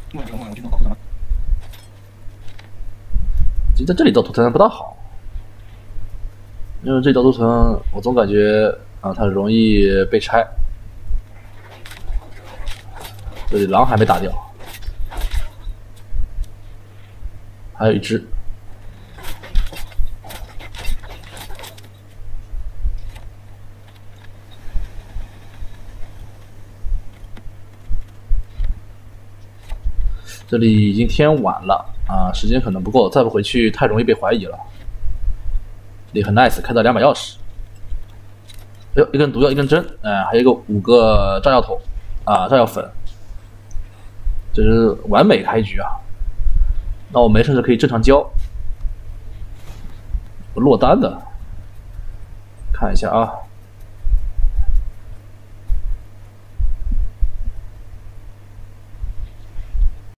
其实在这里造图层不大好，因为这造图层我总感觉啊它容易被拆。这里狼还没打掉，还有一只。这里已经天晚了啊，时间可能不够，再不回去太容易被怀疑了。这里很 nice， 开到2把钥匙。哎呦，一根毒药，一根针，还有一个5个炸药桶啊，炸药粉，这是完美开局啊！那我没事就可以正常交。落单的，看一下啊。